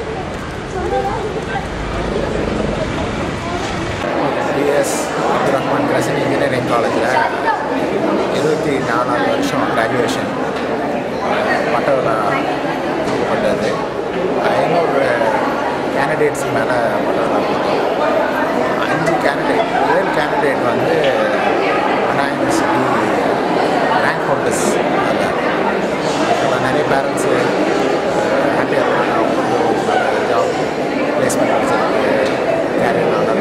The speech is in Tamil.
BS Rahman Crescent Engineering College la 24வது வருஷம் graduation பட்டவளை கொடுக்கப்பட்டது. 500 கேண்டிடேட்ஸ் மேலே பட்டவளை கொடுத்தோம். 5 கேண்டிடேட் 7 கேண்டிடேட் வந்து அண்ணா யூனிவர்சிட்டி ரேங்க் ஹோல்டர்ஸ். அதில் நிறைய பேரண்ட்ஸு ஹாப்பியாக இருக்காங்க. அவங்க வந்து ஜாப் பிளேஸ்மெண்ட் கிடைச்சதுக்கு கேரியர் நல்லா